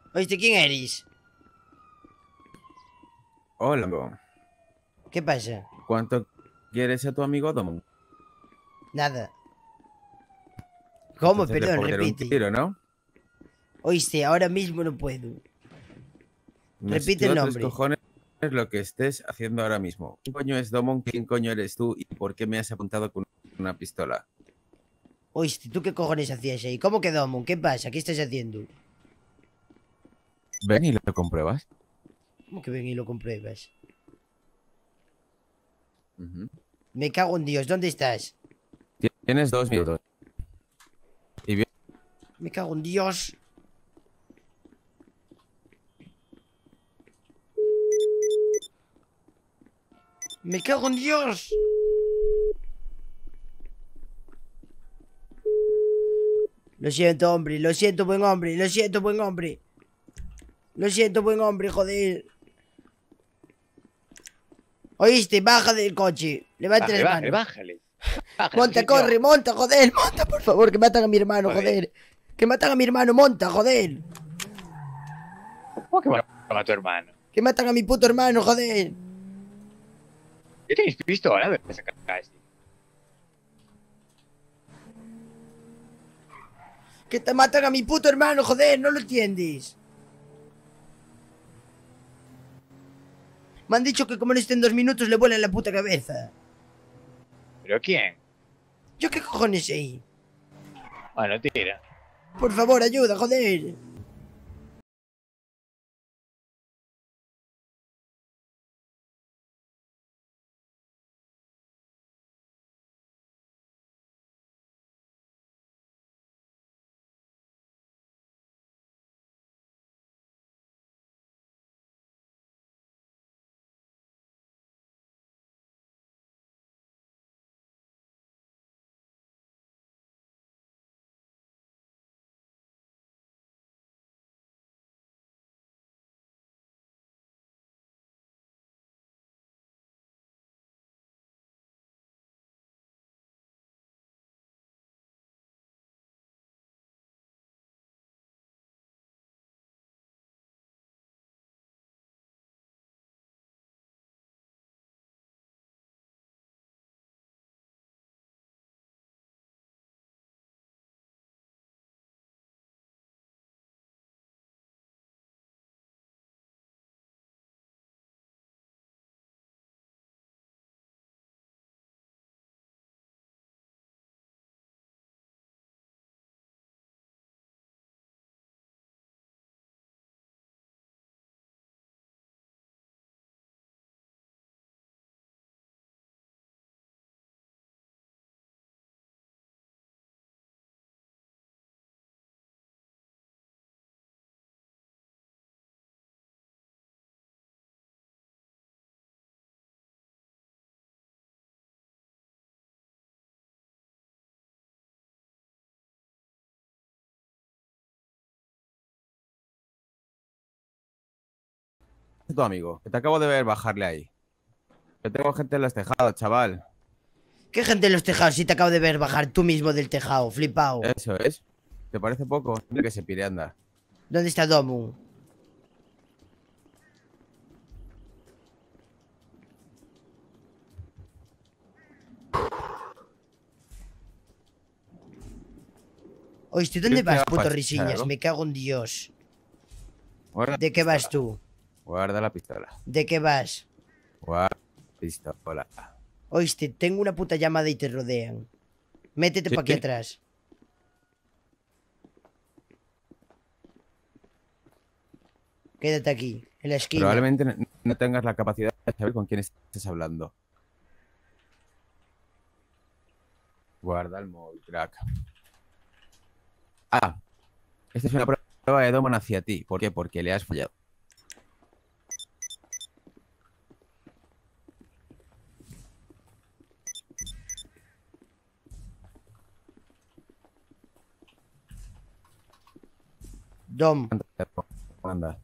Oíste, ¿quién eres? Hola, amigo. ¿Qué pasa? ¿Cuánto quieres a tu amigo Domon? Nada. ¿Cómo? Entonces le Perdón, puedo meter un repite. tiro, ¿no? Oíste, ahora mismo no puedo. Me Repite el suda tres nombre. cojones lo que estés haciendo ahora mismo. ¿Quién coño es Domon? ¿Quién coño eres tú? ¿Y por qué me has apuntado con una pistola? Oíste, ¿tú qué cojones hacías ahí? ¿Cómo quedó, Mon? ¿Qué pasa? ¿Qué estás haciendo? Ven y lo compruebas. ¿Cómo que ven y lo compruebas? Ujú. Me cago en Dios, ¿dónde estás? Tienes 2 minutos. Y bien, Me cago en Dios. Me cago en Dios. Lo siento, hombre. Lo siento, buen hombre. Lo siento, buen hombre. Lo siento, buen hombre, joder. Oíste, baja del coche. Levante Bájale, las bájale, manos. bájale. Bájale, Monta, señor. corre, monta, joder. Monta, por favor, que matan a mi hermano, Joder. joder. Que matan a mi hermano, monta, joder. ¿Cómo que mataron a tu hermano? Que matan a mi puto hermano, joder. ¿Qué tenéis pistola? ¿De dónde sacaste? Que te matan a mi puto hermano, joder. No lo entiendes. Me han dicho que como no estén 2 minutos le vuela en la puta cabeza. ¿Pero quién? ¿Yo qué cojones ahí? Bueno, tira. Por favor, ayuda, joder. tu amigo, que te acabo de ver bajarle ahí. Que tengo gente en los tejados, chaval. ¿Qué gente en los tejados si te acabo de ver bajar tú mismo del tejado, flipao? Eso es. ¿Te parece poco? Mira que se pire, anda. ¿Dónde está Domu? Oíste, ¿dónde ¿Crees que vas, va a puto pasar risiñas? algo? Me cago en Dios. Guarda la ¿De qué vas pistola. tú? Guarda la pistola. ¿De qué vas? Guarda la pistola. Oíste, tengo una puta llamada y te rodean. Métete Sí, pa' aquí atrás. Quédate aquí, en la esquina. probablemente no tengas la capacidad de saber con quién estás hablando. Guarda el móvil, crack. Ah, esta es una prueba de Doman hacia ti. ¿Por qué? Porque le has fallado. Dom, Anda.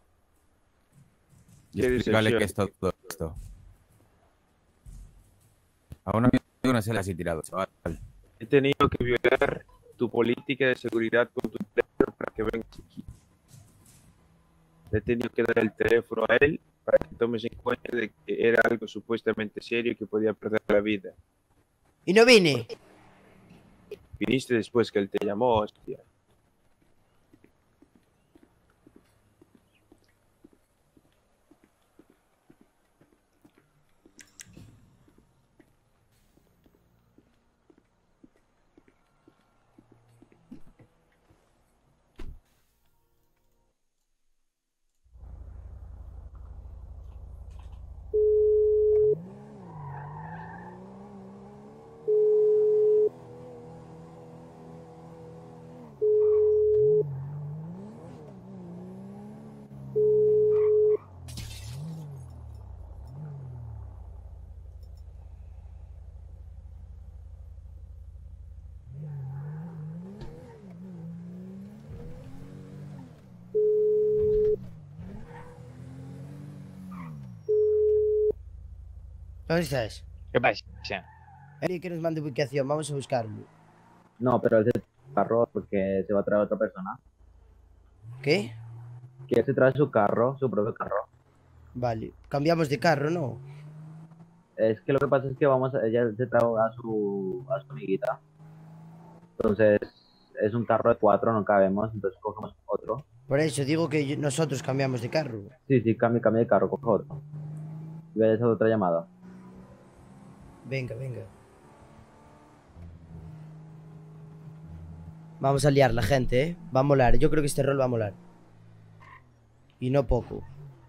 Y ¿Qué dices, explícale chef? qué es todo esto. A un amigo no se le has tirado, chaval. He tenido que violar tu política de seguridad con tu teléfono para que vengas aquí. le he tenido que dar el teléfono a él para que tomes en cuenta de que era algo supuestamente serio y que podía perder la vida. Y no vine. Viniste después que él te llamó, hostia. ¿Dónde estás? ¿Qué pasa? Que nos mande ubicación, vamos a buscarlo. No, pero él se trae su carro porque se va a traer otra persona. ¿Qué? Que él se trae su carro, su propio carro. Vale, cambiamos de carro, ¿no? Es que lo que pasa es que ella se trae a su amiguita. Entonces, es un carro de 4, no cabemos, entonces cogemos otro. Por eso digo que nosotros cambiamos de carro. Sí, cambia de carro, coge otro. Y voy a hacer otra llamada. Venga. Vamos a liar la gente, ¿eh? Va a molar, yo creo que este rol va a molar. Y no poco.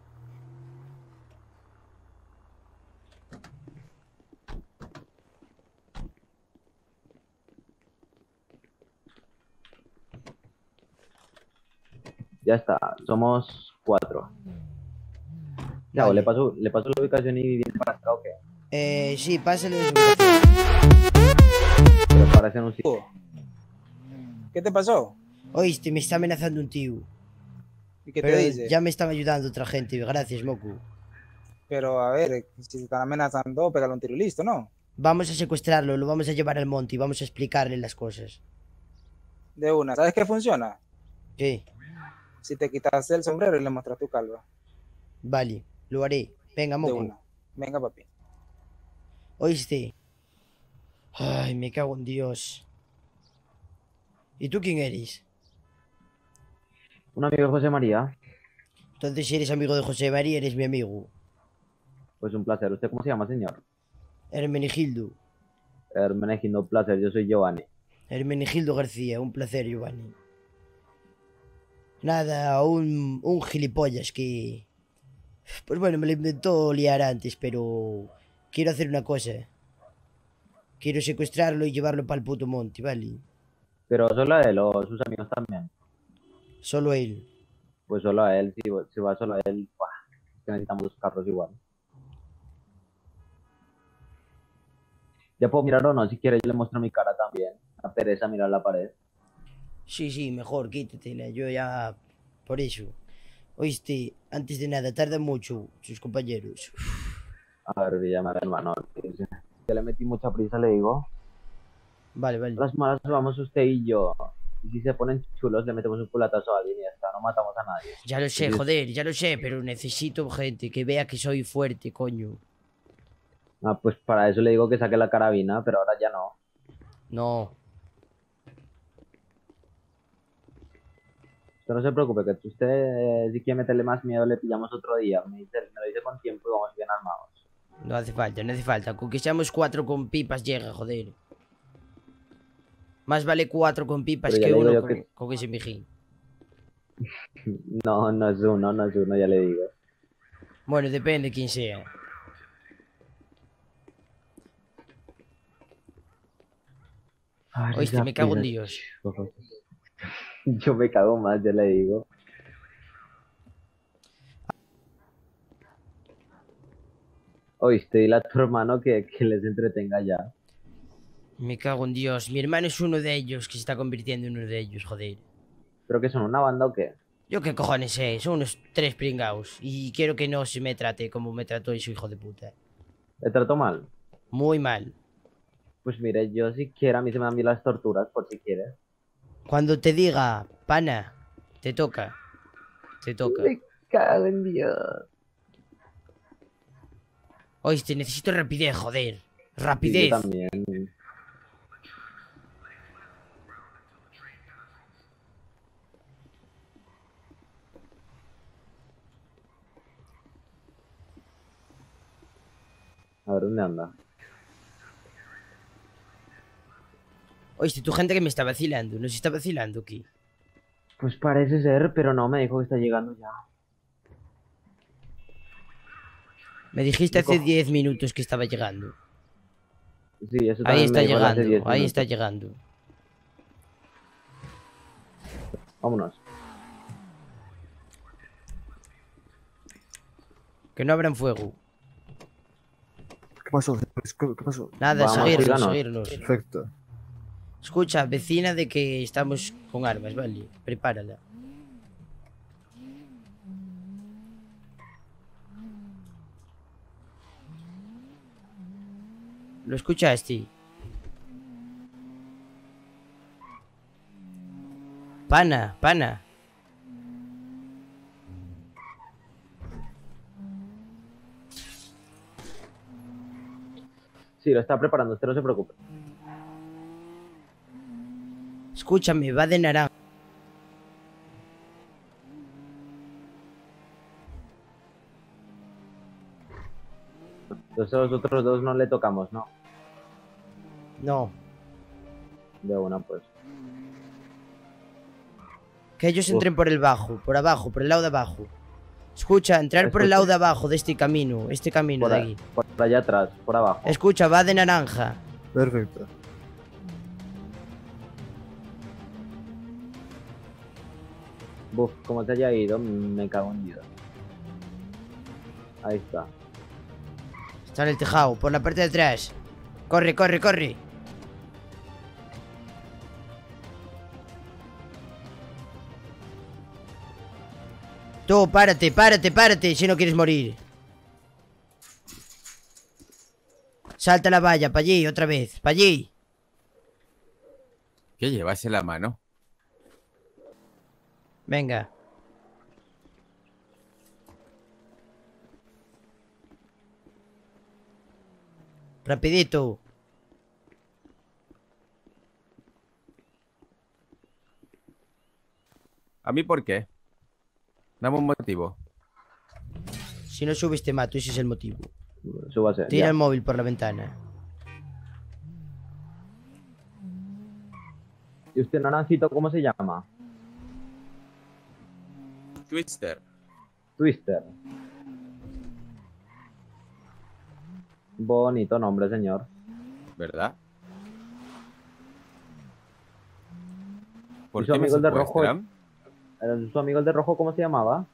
Ya está, somos 4. Ya, Vale. ¿le paso la ubicación y viene para acá o qué? Sí, pásale. Pero parece en un sitio. ¿Qué te pasó? Oíste, me está amenazando un tío. ¿Y qué Pero te dice? ya me están ayudando otra gente, gracias, Moku. Pero a ver, si te están amenazando, pégale un tiro y listo, ¿no? Vamos a secuestrarlo, lo vamos a llevar al monte y vamos a explicarle las cosas. De una. ¿Sabes qué funciona? ¿Qué? Si te quitas el sombrero y le muestras tu calva. Vale, lo haré. Venga, De Moku. una. Venga, papi. ¿Oíste? Ay, me cago en Dios. ¿Y tú quién eres? Un amigo de José María. Entonces, si eres amigo de José María, eres mi amigo. Pues un placer. ¿Usted cómo se llama, señor? Hermenegildo. Hermenegildo, un placer. Yo soy Giovanni. Hermenegildo García, un placer, Giovanni. Nada, un gilipollas que... Pues bueno, me lo inventó liar antes, pero... Quiero hacer una cosa. Quiero secuestrarlo y llevarlo para el puto monte, ¿vale? Pero solo a él o sus amigos también. Solo él. Pues solo a él. Si va solo a él, ¡buah! Es que necesitamos dos carros igual. Ya puedo mirar o no, si quiere yo le muestro mi cara también. A pereza mirar la pared. Sí, mejor, quítatela. Yo ya... Por eso. Oíste, antes de nada, tarda mucho sus compañeros. A ver, voy a llamar al hermano. Ya le metí mucha prisa, le digo. Vale. Las malas vamos usted y yo. Y si se ponen chulos, le metemos un culatazo a alguien y ya está. No matamos a nadie. Ya lo sé, Sí. joder, ya lo sé, pero necesito gente que vea que soy fuerte, coño. Ah, pues para eso le digo que saque la carabina, pero ahora ya no. No. Usted no se preocupe, que usted, si quiere meterle más miedo, le pillamos otro día. Me lo dice con tiempo y vamos bien armados. No hace falta. Con que seamos 4 con pipas llega, joder. Más vale 4 con pipas Pero ya que le digo uno yo con, que- con ese mijín. No es uno, ya le digo. Bueno, depende quién sea. Ay, Oíste, esa me cago en prisa. Dios. Yo me cago más, ya le digo. Oíste, dile a tu hermano que les entretenga ya. Me cago en Dios. Mi hermano es uno de ellos que se está convirtiendo en uno de ellos, joder. ¿Pero que son una banda o qué? Yo qué cojones sé, son unos 3 pringaos. Y quiero que no se me trate como me trató ese hijo de puta. ¿Le trato mal? Muy mal. Pues mire, yo si quiero, a mí se me dan bien las torturas, por si quieres. Cuando te diga, pana, te toca. Te toca. ¿Qué cago en Dios. Oíste, necesito rapidez, joder. Sí, Rapidez. yo también. A ver, ¿dónde anda? Oíste, tu gente que me está vacilando. ¿Nos está vacilando aquí? Pues parece ser, pero no, me dijo que está llegando ya. Me dijiste Me hace cojo. 10 minutos que estaba llegando. Sí, eso Ahí también está me dijo él hace llegando, 10 ahí minutos. está llegando. Vámonos. Que no abran fuego. ¿Qué pasó? ¿Qué pasó? Nada, Vamos, seguirnos, síganos. seguirnos. Perfecto. Escucha, vecina de que estamos con armas, vale. Prepárala. ¿Lo escuchaste? Pana, pana. Sí, lo está preparando, usted no se preocupe. Escúchame, va de naranja. Entonces los otros dos no le tocamos, ¿no? No, De una, pues. que ellos Uf. entren por el bajo, por abajo, por el lado de abajo. Escucha, entrar por el lado de abajo de este camino Por, de a- aquí. por allá atrás, por abajo. Escucha, va de naranja. Perfecto. Buf, como se haya ido, me cago en Dios. Ahí está. Está en el tejado, por la parte de atrás. Corre, corre, corre. Tú, párate, párate, párate, si no quieres morir. Salta la valla, para allí, otra vez, para allí. ¿Qué llevas en la mano? Venga. Rapidito. ¿A mí por qué? Dame un motivo. Si no subes te mato, ese es el motivo. Súbase. Tira ya. el móvil por la ventana. ¿Y usted, naranjito, cómo se llama? Twister. Twister. Bonito nombre, señor. ¿Verdad? ¿Y ¿Por su qué me amigo el de rojo? secuestran? ¿Su amigo el de rojo cómo se llamaba?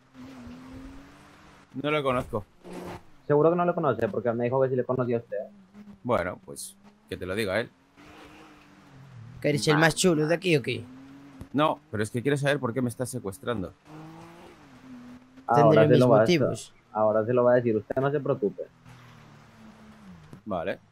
No lo conozco. Seguro que no lo conoce, porque me dijo que sí le conocía a usted. Bueno, pues que te lo diga él. ¿Que eres el más chulo de aquí o qué? No, pero es que quiero saber por qué me estás secuestrando. Tendré se mis lo va a- motivos. ahora se lo va a decir, usted no se preocupe. Vale.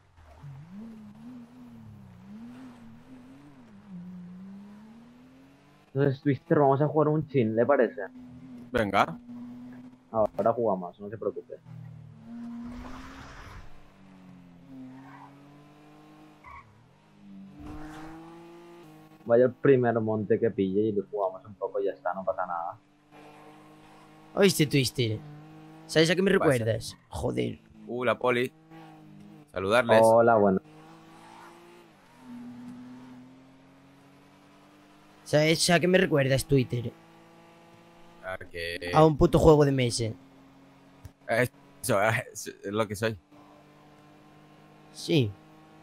Entonces, Twister, vamos a jugar un chin, ¿le parece? Venga. Ahora jugamos, no se preocupe. Vaya el primer monte que pille y le jugamos un poco y ya está, no pasa nada. ¿Oíste, Twister? ¿Sabes a qué me pasa? recuerdas? Joder. La poli. Saludarles. Hola, bueno. ¿Sabes a qué me recuerdas, Twitter? A que... A un puto juego de mesa. Eso es lo que soy. Sí.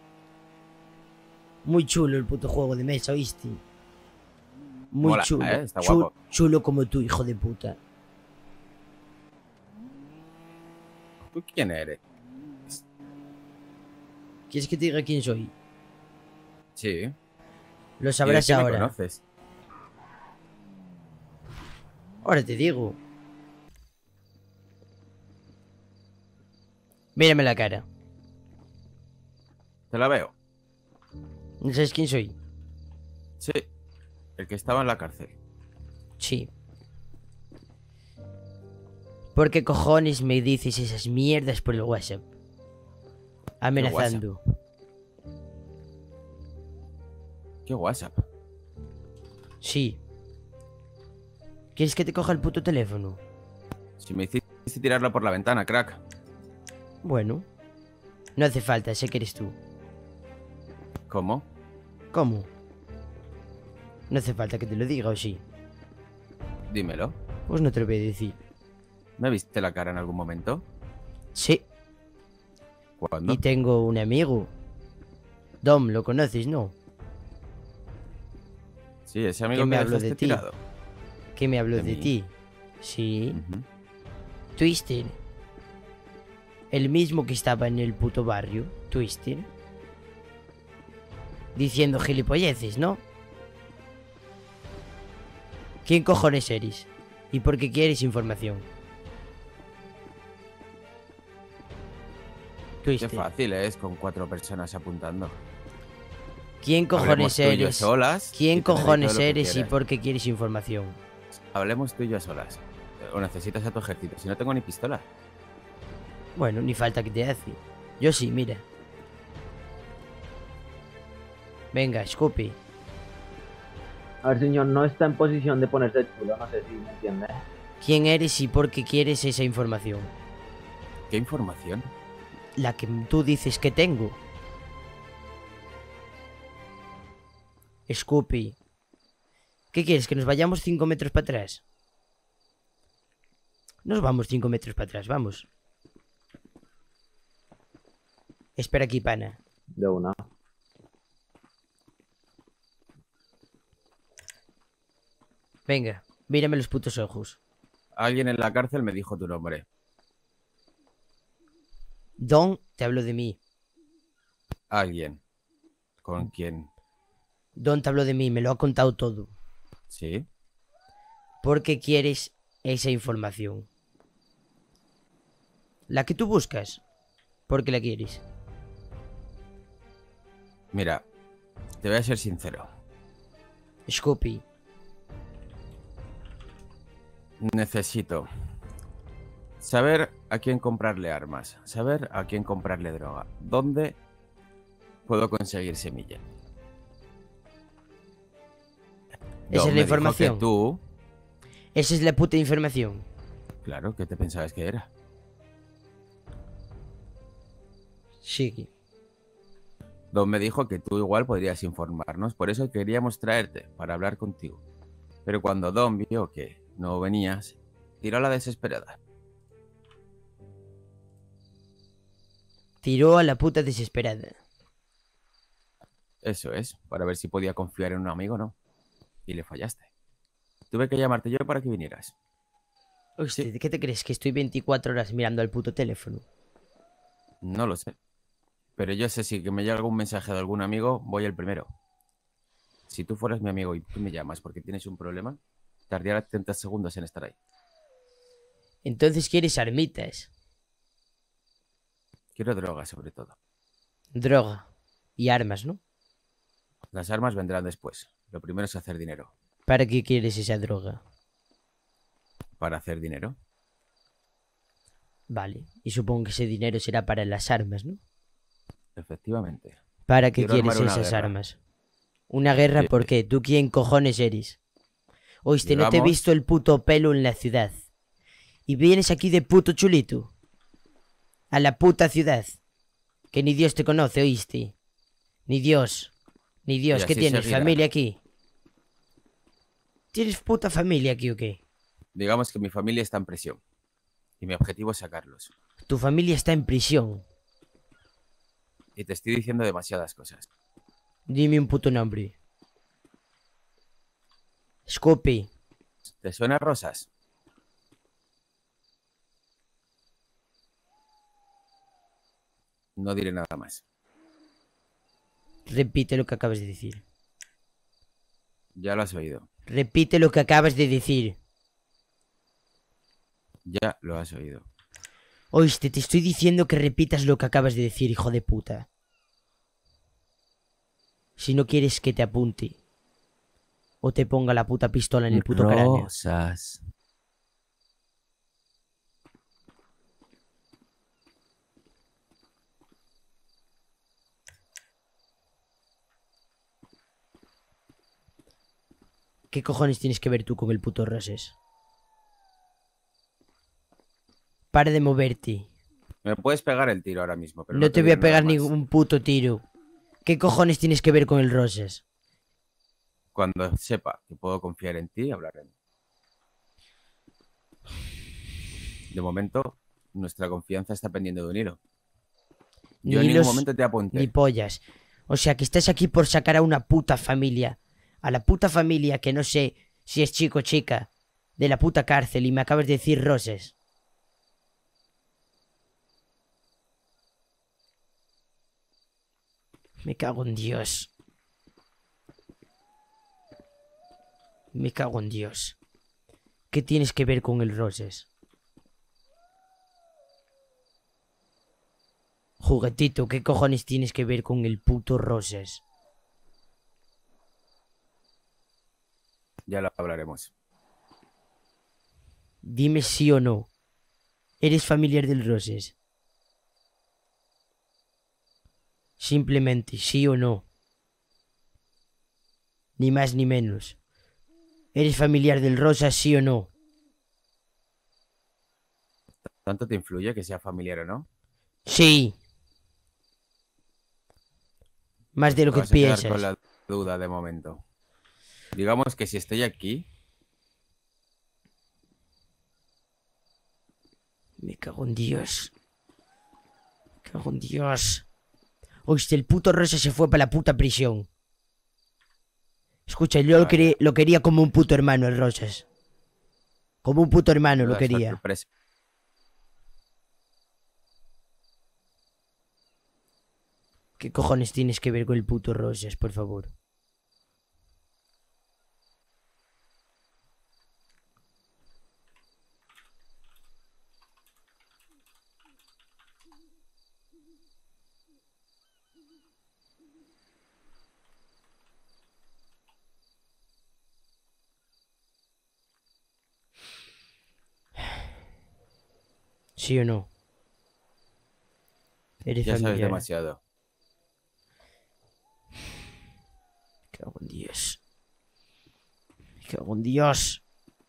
Muy chulo el puto juego de mesa, ¿oíste? Muy Mola, chulo. está guapo. Chulo como tú, hijo de puta. ¿Tú quién eres? ¿Quieres que te diga quién soy? Sí. Lo ¿Y de sabrás qué me ahora. conoces? Ahora te digo. Mírame la cara. Te la veo. ¿No sabes quién soy? Sí. El que estaba en la cárcel. Sí. ¿Por qué cojones me dices esas mierdas por el WhatsApp? Amenazando. ¿Qué WhatsApp? Sí. ¿Quieres que te coja el puto teléfono? Si me hiciste tirarlo por la ventana, crack. Bueno. No hace falta, sé que eres tú. ¿Cómo? ¿Cómo? No hace falta que te lo diga, ¿o sí? Dímelo. Pues no te lo voy a decir. ¿Me viste la cara en algún momento? Sí. ¿Cuándo? Y tengo un amigo. Dom, ¿lo conoces, no? Sí, ese amigo ¿Quién me que habló dejaste de ti? tirado. ¿Qué me habló ¿De de mí? ti? Sí. Ujú. Twister. El mismo que estaba en el puto barrio. Twister. Diciendo gilipolleces, ¿no? ¿Quién cojones eres? ¿Y por qué quieres información? Qué Twister. fácil es con 4 personas apuntando. ¿Quién Hablemos cojones tú y yo eres? solas ¿Quién y te daré cojones todo lo que eres y quieras. por qué quieres información? Hablemos tú y yo a solas. O necesitas a tu ejército. Si no tengo ni pistola. Bueno, ni falta que te hace. Yo sí, mira. Venga, Scoopy. A ver, señor, no está en posición de ponerse chulo, no sé si me entiende. ¿Quién eres y por qué quieres esa información? ¿Qué información? La que tú dices que tengo. Scoopy. ¿Qué quieres? ¿Que nos vayamos 5 metros para atrás? Nos vamos 5 metros para atrás, vamos. Espera aquí, pana. De una. Venga, mírame los putos ojos. Alguien en la cárcel me dijo tu nombre. Don te habló de mí. Alguien. ¿Con quién? Don te habló de mí, me lo ha contado todo. ¿Sí? ¿Por qué quieres esa información? La que tú buscas. ¿Por qué la quieres? Mira, te voy a ser sincero. Scoopy. Necesito saber a quién comprarle armas, saber a quién comprarle droga, dónde puedo conseguir semilla. Esa Don es la me dijo información. que tú, Esa es la puta información. claro, ¿qué te pensabas que era? Sí. Don me dijo que tú igual podrías informarnos, por eso queríamos traerte, para hablar contigo. Pero cuando Don vio que no venías, tiró a la desesperada. Tiró a la puta desesperada. Eso es, para ver si podía confiar en un amigo o no. Y le fallaste. Tuve que llamarte yo para que vinieras. Hostia, ¿qué te crees? ¿Que estoy 24 horas mirando al puto teléfono? No lo sé. Pero yo sé si que me llega algún mensaje de algún amigo, voy el primero. Si tú fueras mi amigo y tú me llamas porque tienes un problema, tardaría 30 segundos en estar ahí. Entonces quieres armitas, Quiero droga, sobre todo. droga y armas, ¿no? Las armas vendrán después. Lo primero es hacer dinero. ¿Para qué quieres esa droga? ¿Para hacer dinero? Vale, y supongo que ese dinero será para las armas, ¿no? Efectivamente. ¿Para qué Quiero quieres armar una esas guerra. armas? ¿Una guerra Sí. por qué? ¿Tú quién cojones eres? Oíste, no te he Digamos- visto el puto pelo en la ciudad. Y vienes aquí de puto chulito. A la puta ciudad. Que ni Dios te conoce, ¿oíste? Ni Dios. Ni Dios. Y ¿Qué así tienes? seguirá. ¿Familia aquí? ¿Tienes puta familia aquí o qué? Digamos que mi familia está en prisión. Y mi objetivo es sacarlos. Tu familia está en prisión. Y te estoy diciendo demasiadas cosas. Dime un puto nombre. Scoopy. ¿Te suena Rosas? No diré nada más. Repite lo que acabas de decir. Ya lo has oído. Repite lo que acabas de decir. Ya lo has oído. Oíste, te estoy diciendo que repitas lo que acabas de decir, hijo de puta. Si no quieres que te apunte. O te ponga la puta pistola en el puto cráneo. Rosas. ¿Qué cojones tienes que ver tú con el puto Roses? Para de moverte. Me puedes pegar el tiro ahora mismo, pero No te voy a diré nada pegar más. ningún puto tiro. ¿Qué cojones tienes que ver con el Roses? Cuando sepa que puedo confiar en ti, hablaremos. De momento, nuestra confianza está pendiendo de un hilo. Yo en Ni ningún los- momento te apunté. Ni pollas. O sea que estás aquí por sacar a una puta familia. A la puta familia que no sé si es chico o chica. De la puta cárcel y me acabas de decir Roses. Me cago en Dios. Me cago en Dios. ¿Qué tienes que ver con el Roses? Juguetito, ¿qué cojones tienes que ver con el puto Roses? Ya lo hablaremos. Dime sí o no. ¿Eres familiar del Roses? Simplemente sí o no. Ni más ni menos. ¿Eres familiar del Rosas, sí o no? ¿Tanto te influye que sea familiar o no? Sí. Más de lo Te que vas a quedar piensas. con la duda de momento. Digamos que si estoy aquí, Me cago en Dios. Me cago en Dios. Oíste, el puto Rosa se fue para la puta prisión. Escucha, yo lo quería como un puto hermano, el Rosas. Como un puto hermano lo toda quería. sorpresa. ¿Qué cojones tienes que ver con el puto Rosas, por favor? ¿Sí o no? Eres Ya sabes familiar. demasiado. Me cago en Dios. Me cago en Dios.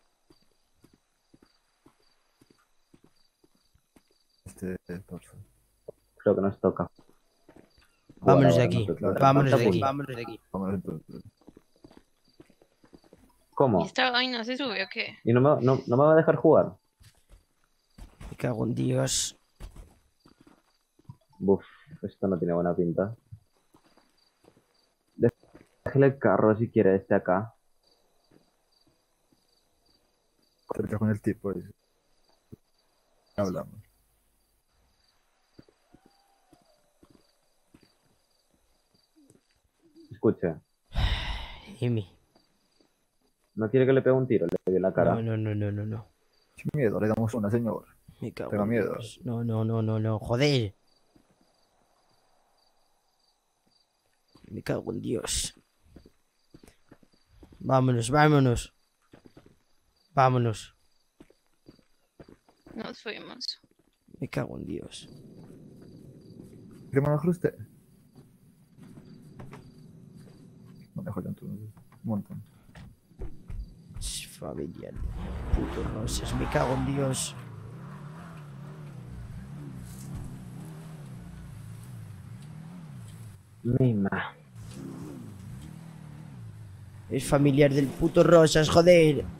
Porfa. Creo que nos toca. Vámonos de Ahora aquí. nosotros. Vámonos de ¿Cuánto aquí. apunta? Vámonos de aquí. Vámonos entonces. ¿Cómo? ¿Y esta vaina se sube o qué? ¿Y no me va a dejar jugar? Me cago en Dios. Buf, esto no tiene buena pinta. Déjale el carro si quiere este acá. Cerca con el tipo ese. Hablamos. Escuche, Jimmy. ¿no quiere que le pegue un tiro? Le pegue en la cara. No. Sin miedo, le damos una, señor. Me cago Tenga en miedo. Dios. No. Joder. Me cago en Dios. Vámonos. Vámonos. Nos fuimos. Me cago en Dios. ¿Quiere manejar usted? Manejo yo entonces. Un montón. Familiar. Puto Rosas. Me cago en Dios. Mima. Es familiar del puto Rosas, joder.